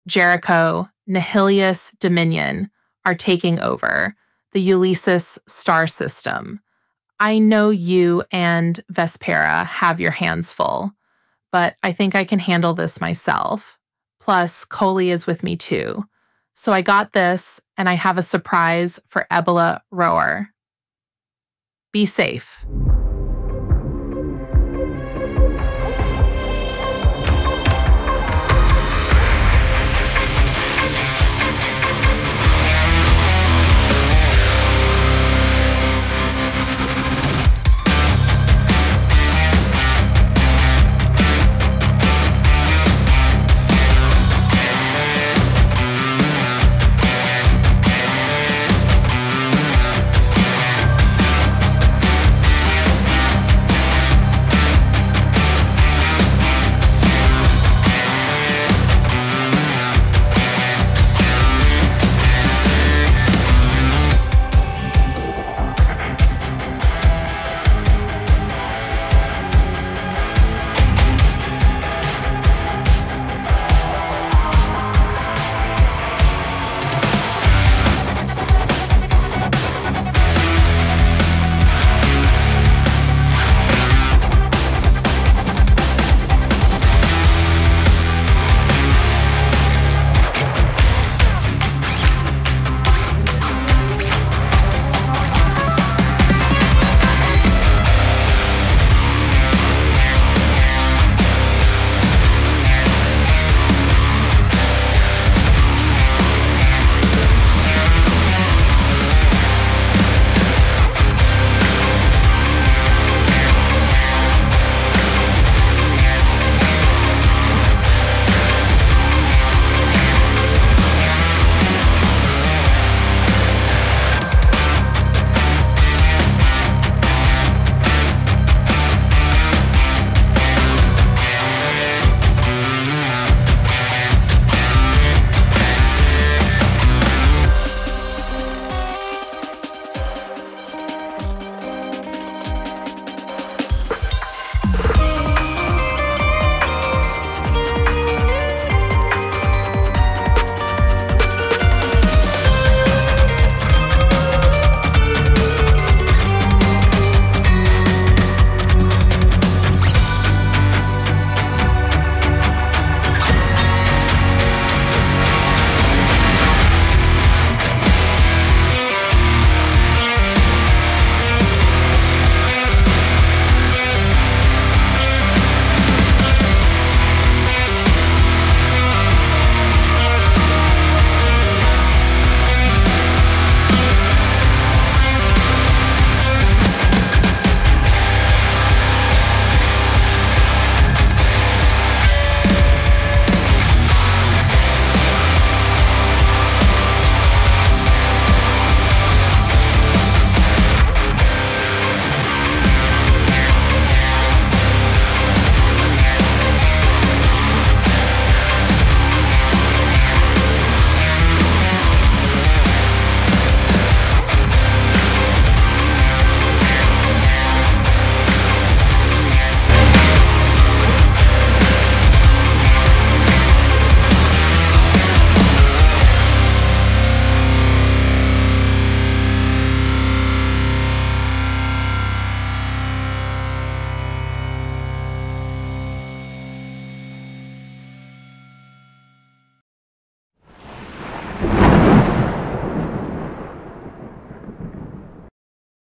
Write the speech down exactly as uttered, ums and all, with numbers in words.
Jericho, Nahilius Dominion are taking over the Ulysses star system. I know you and Vespera have your hands full, but I think I can handle this myself. Plus, Coley is with me too. So I got this, and I have a surprise for Ebula Rower. Be safe.